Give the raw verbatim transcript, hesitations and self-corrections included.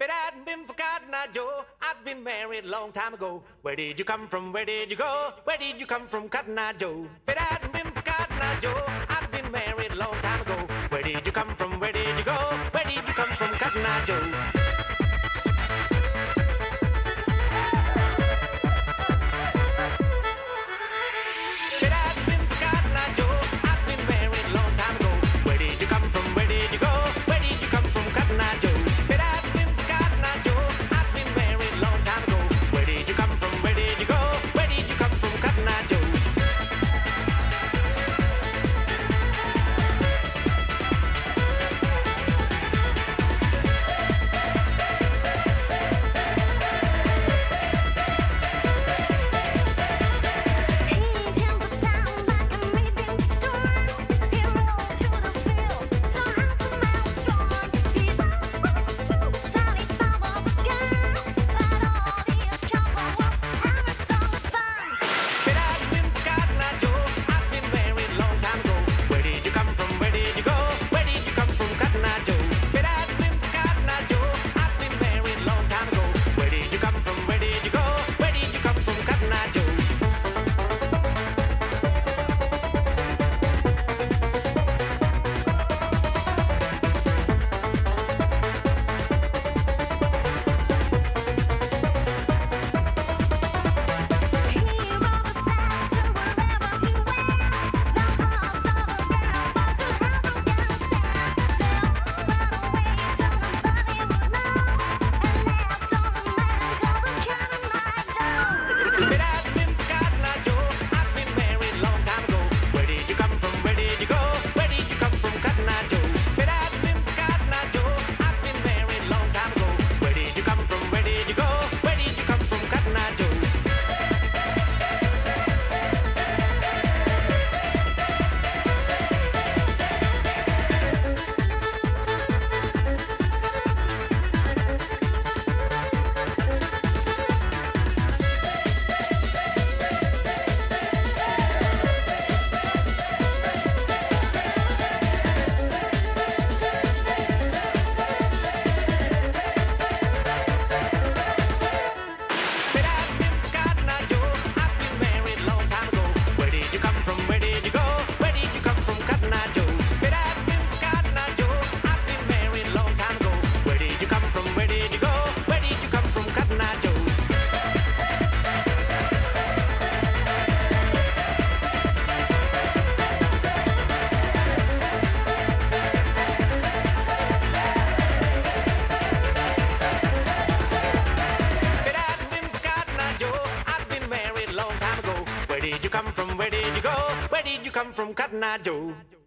If it hadn't been for Cotton Eye Joe, I'd been married a long time ago. Where did you come from? Where did you go? Where did you come from, Cotton Eye Joe? If it hadn't been for Cotton Eye Joe, I'd been married a long time ago. Where did you come from? Where did you go? Where did you come from, Cotton Eye Joe? Where did you come from? Where did you go? Where did you come from, Cotton Eye Joe?